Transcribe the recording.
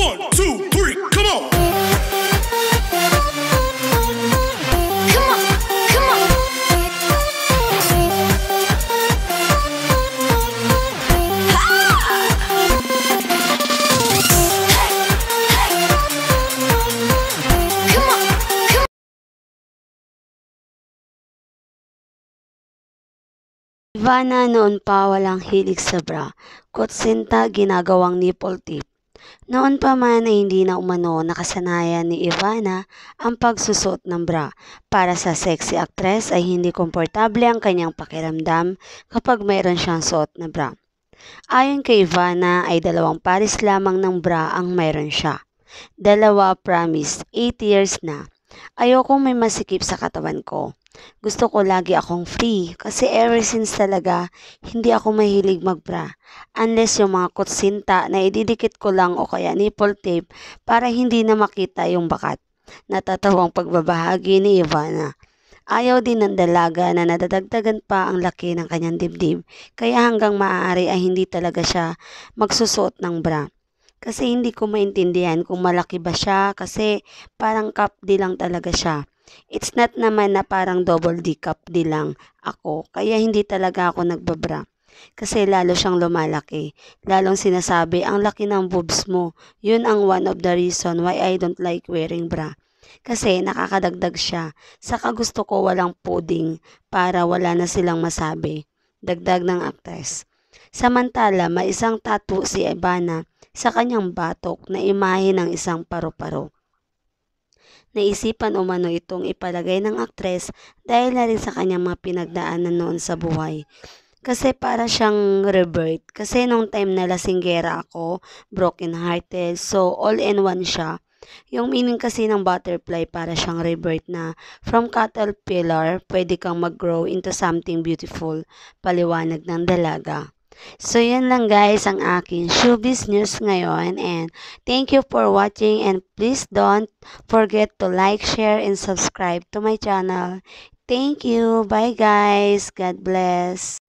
1, 2, 3, come on! Ivana noon pa walang hilig sa bra, kutsinta ginagawang nipple tip. Noon pa man ay hindi na umano nakasanayan ni Ivana ang pagsusot ng bra. Para sa sexy actress ay hindi komportable ang kanyang pakiramdam kapag mayroon siyang suot na bra. Ayon kay Ivana ay 2 pares lamang ng bra ang mayroon siya. 2, promise, 8 years na. Ayokong may masikip sa katawan ko. Gusto ko lagi akong free kasi ever since talaga hindi ako mahilig magbra. Unless yung mga kutsinta na ididikit ko lang o kaya nipple tape para hindi na makita yung bakat. Natatawang pagbabahagi ni Ivana. Ayaw din ng dalaga na nadadagdagan pa ang laki ng kanyang dibdib kaya hanggang maaari ay hindi talaga siya magsusuot ng bra. Kasi hindi ko maintindihan kung malaki ba siya kasi parang cup D lang talaga siya. It's not naman na parang double D cup D lang ako kaya hindi talaga ako nagbabra. Kasi lalo siyang lumalaki. Lalong sinasabi ang laki ng boobs mo. Yun ang one of the reason why I don't like wearing bra. Kasi nakakadagdag siya. Saka gusto ko walang pudding para wala na silang masabi. Dagdag ng actress. Samantala, may isang tattoo si Ivana sa kanyang batok na imahe ng isang paru-paro. Naisipan umano itong ipalagay ng aktres dahil na rin sa kanyang mga pinagdaanan noon sa buhay. Kasi para siyang rebirth. Kasi nung time na lasinggera ako, broken hearted, so all in one siya. Yung meaning kasi ng butterfly para siyang rebirth na from caterpillar, pwede kang mag-grow into something beautiful, paliwanag ng dalaga. So, yan lang guys ang aking showbiz news ngayon and thank you for watching and please don't forget to like, share, and subscribe to my channel. Thank you. Bye guys. God bless.